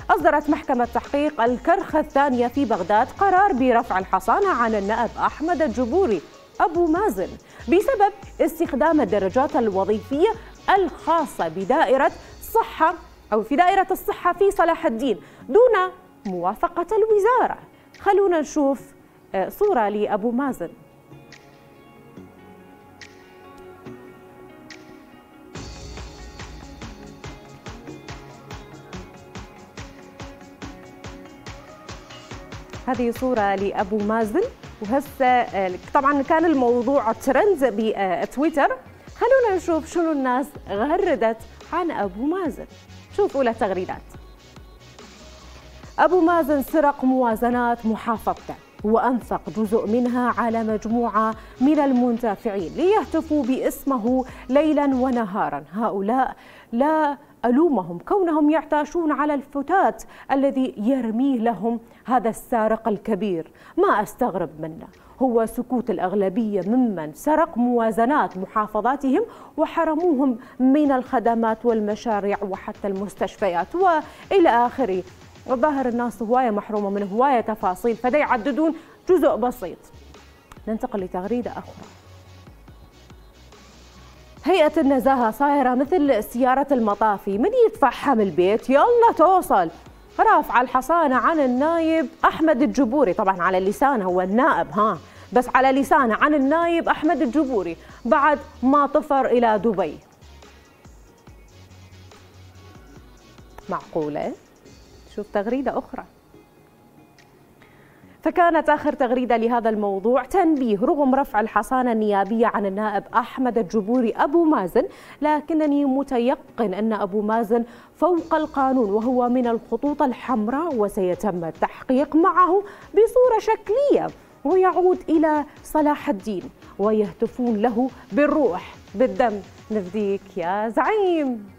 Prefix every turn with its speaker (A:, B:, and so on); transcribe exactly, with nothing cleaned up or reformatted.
A: أصدرت محكمة تحقيق الكرخة الثانية في بغداد قرار برفع الحصانة عن النائب أحمد الجبوري أبو مازن بسبب استخدام الدرجات الوظيفية الخاصة بدائرة صحة أو في دائرة الصحة في صلاح الدين دون موافقة الوزارة. خلونا نشوف صورة لأبو مازن. هذه صورة لأبو مازن، وهسه طبعا كان الموضوع ترند بتويتر. خلونا نشوف شنو الناس غردت عن أبو مازن. شوفوا له تغريدات. أبو مازن سرق موازنات محافظته وأنفق جزء منها على مجموعة من المنتفعين ليهتفوا باسمه ليلا ونهارا. هؤلاء لا ألومهم كونهم يعتاشون على الفتات الذي يرميه لهم هذا السارق الكبير. ما أستغرب منه هو سكوت الأغلبية ممن سرق موازنات محافظاتهم وحرموهم من الخدمات والمشاريع وحتى المستشفيات وإلى آخره. الظاهر الناس هواية محرومة من هواية تفاصيل فدا يعددون جزء بسيط. ننتقل لتغريدة أخرى. هيئة النزاهة صايرة مثل سيارة المطافي، من يدفعها من البيت يلا توصل. رافع الحصانة عن النايب أحمد الجبوري، طبعا على لسانه هو النائب ها، بس على لسانه عن النايب أحمد الجبوري بعد ما طفر إلى دبي. معقولة؟ شوف تغريدة أخرى. فكانت آخر تغريدة لهذا الموضوع تنبيه: رغم رفع الحصانة النيابية عن النائب أحمد الجبوري أبو مازن، لكنني متيقن أن أبو مازن فوق القانون وهو من الخطوط الحمراء، وسيتم التحقيق معه بصورة شكلية ويعود إلى صلاح الدين ويهتفون له بالروح بالدم. نفديك يا زعيم.